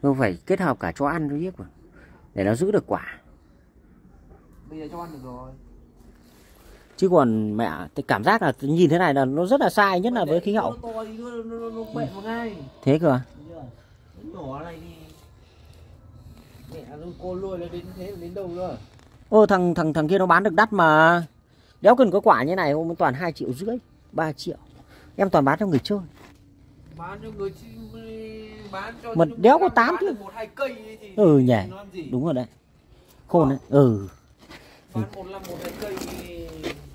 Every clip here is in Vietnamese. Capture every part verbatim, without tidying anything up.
Không phải kết hợp cả cho ăn với biết mà. Để nó giữ được quả. Bây giờ cho ăn được rồi. Chứ còn mẹ cái cảm giác là nhìn thế này là nó rất là sai, nhất là với khí hậu. Nó to thì nó, nó, nó, nó bệnh vào ngay. Thế cơ à? Nhỏ này thì mẹ cô nuôi nó đến thế đến đâu nữa. Ô thằng thằng thằng kia nó bán được đắt mà. Đéo cần có quả như này hôm toàn hai triệu rưỡi, ba triệu. Em toàn bán cho người chơi. Bán cho người bán cho mà đéo có tám chứ. Một hai cây thì ừ nhỉ. Đúng rồi đấy. Khôn đấy. Ừ. Bán một năm một hai cây thì...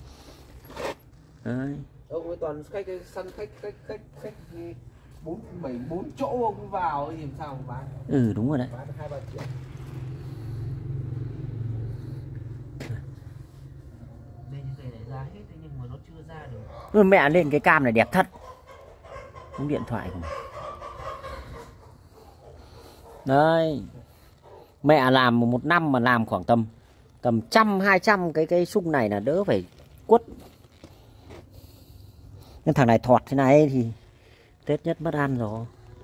Đấy. Ông ấy toàn khách săn khách khách khách khách bốn bảy bốn chỗ ông vào thì làm sao mà bán. Ừ đúng rồi đấy. Bán hai ba triệu. Đây những cây này ra hết nhưng mà nó chưa ra được. Ừ, mẹ lên cái cam này đẹp thật. Cũng điện thoại của mình. Đấy. Mẹ làm một năm mà làm khoảng tầm tầm trăm hai trăm cái cây sung này là đỡ phải quất. Nhưng thằng này thọt thế này thì Tết nhất mất ăn rồi.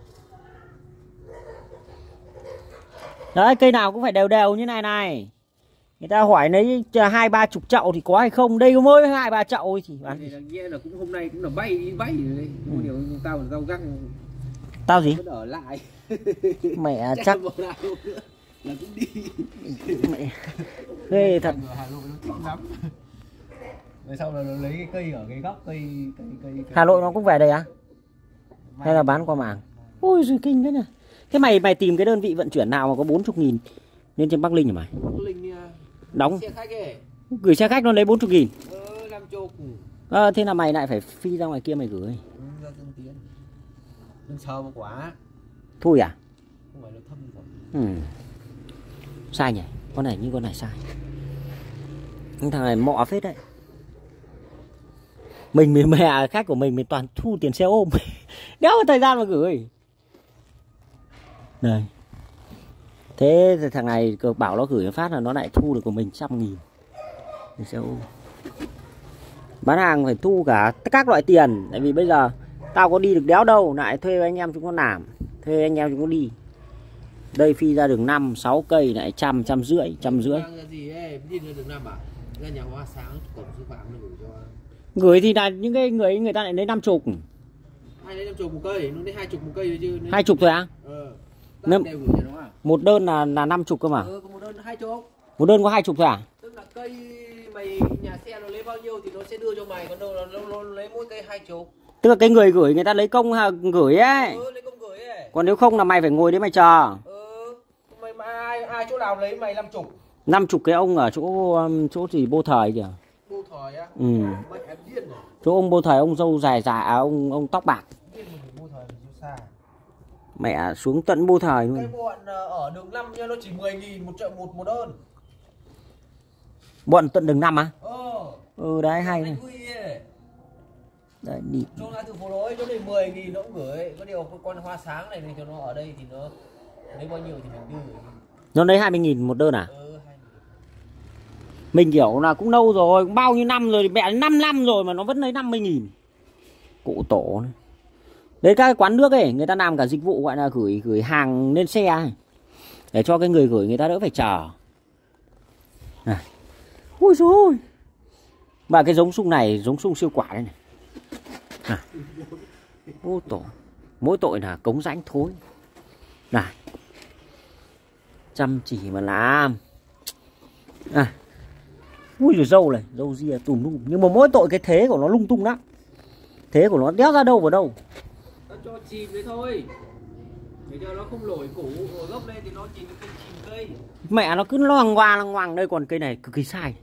Đấy, cây nào cũng phải đều đều như này này. Người ta hỏi lấy hai ba chục chậu thì có hay không? Đây có mới hai ba chậu thì bán. Này là nghĩa là cũng hôm nay cũng là bay đi bay rồi đấy. Ừ. Điều tao là tao găng. Tao gì? Vẫn ở lại. Mẹ chắc là cũng đi. Mẹ ghê thật. Hà Nội nó thích lắm. Rồi sau là nó lấy cái cây ở cái góc cây cây cây. Hà Nội nó cũng về đây à? Hay là bán qua mạng? Ôi giời kinh thế nhỉ. Thế mày mày tìm cái đơn vị vận chuyển nào mà có bốn mươi nghìn lên trên Bắc Linh hả mày? Bắc Linh đóng xe khách ấy. Gửi xe khách nó lấy bốn mươi nghìn. Ờ, làm chục. À, thế là mày lại phải phi ra ngoài kia mày gửi. Ừ, ra Tân Tiến. Đừng sờ một quả. Thôi à? Không phải là thâm rồi. Ừ. Sai nhỉ? Con này như con này sai. Thằng này mọ phết đấy. Mình mình mẹ khách của mình mình toàn thu tiền xe ôm. Đéo có thời gian mà gửi. Này. Thế thì thằng này bảo nó gửi phát là nó lại thu được của mình trăm nghìn. Tiền xe ôm. Bán hàng phải thu cả các loại tiền. Tại vì bây giờ tao có đi được đéo đâu. Lại thuê anh em chúng nó làm. Thuê anh em chúng nó đi. Đây phi ra đường năm, sáu cây lại trăm, trăm rưỡi, trăm rưỡi. Gì ấy, đi ra đường năm à? Ra nhà hoa sáng cổng sư phạm nó gửi cho. Gửi thì là những cái người người ta lại lấy năm chục. Ai lấy năm chục một cây, nó lấy hai chục một cây rồi chứ. Hai chục thôi à? Ờ. Năm... Đều gửi cho nó à? Một đơn là là năm chục cơ mà. Ừ, có một đơn hai chục. Một đơn có hai chục thôi à? Tức là cây mày nhà xe nó lấy bao nhiêu thì nó sẽ đưa cho mày, còn đâu là nó, nó lấy mỗi cây hai chục. Tức là cái người gửi người ta lấy công gửi ấy. Ừ, lấy công gửi ấy. Còn nếu không là mày phải ngồi đấy mày chờ. Ừ, mày mà ai ai chỗ nào lấy mày năm chục. Năm chục cái ông ở chỗ chỗ gì Bô Thời kìa. Bô Thời á? Ừ. Mày em điên rồi. Chỗ ông Bô Thời ông dâu dài dài à, ông ông tóc bạc. Điên rồi, Bô Thời thì xa. Mẹ xuống tận Bô Thời luôn. Cái bọn ở đường năm nha, nó chỉ mười nghìn một chợ một một đơn. Bọn tận đường năm à? Ờ. Ừ đấy hay này. Đấy đi. Chỗ ngã tư phố đối chỗ này mười nghìn nó cũng gửi. Có điều con hoa sáng này, này cho nó ở đây thì nó lấy bao nhiêu thì mình đưa. Nó lấy hai mươi nghìn một đơn à? Ừ, hai mươi. Mình kiểu là cũng lâu rồi, cũng bao nhiêu năm rồi, mẹ năm năm rồi mà nó vẫn lấy năm mươi nghìn. Cụ tổ này. Đấy các cái quán nước ấy, người ta làm cả dịch vụ gọi là gửi gửi hàng lên xe ấy. Để cho cái người gửi người ta đỡ phải chờ. Này. Ui dồi ôi. Và cái giống sung này, giống sung siêu quả đây này. Này. Ô tổ. Mỗi tội là cống rãnh thối. Này. Chăm chỉ mà làm. À. Ui rồi dâu này, dâu ria tùm lum. Nhưng mà mỗi tội cái thế của nó lung tung lắm. Thế của nó đéo ra đâu vào đâu. Nó cho chìm đấy thôi. Để cho nó không nổi củ ở gốc lên thì nó chìm cái chìm cây. Mẹ nó cứ loằng ngoa loằng ngoằng đây, còn cây này cực kỳ sai.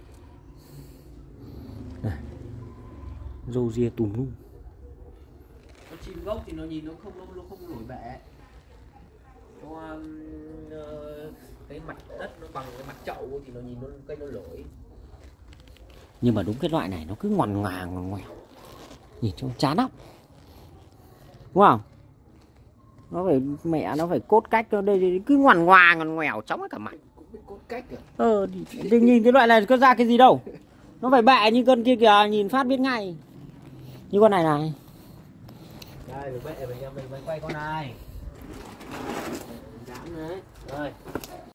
Này. Dâu ria tùm lum. Nó chìm gốc thì nó nhìn nó không nó không nổi bẹ. Nó, uh, cái mặt đất nó bằng cái mặt chậu thì nó nhìn nó cây nó nổi. Nhưng mà đúng cái loại này nó cứ ngoằn ngoàng ngoằn ngoèo. Nhìn trông chán lắm. Đúng không? Nó phải mẹ nó phải cốt cách cho đây cứ ngoằn ngoàng ngoằn ngoèo chóng hết cả mặt. Cũng biết cốt cách à? Ờ thì, thì nhìn cái loại này có ra cái gì đâu. Nó phải bẹ như con kia kìa, nhìn phát biết ngay. Như con này này. Đây, bẹ mình mình mình quay con này. Rồi.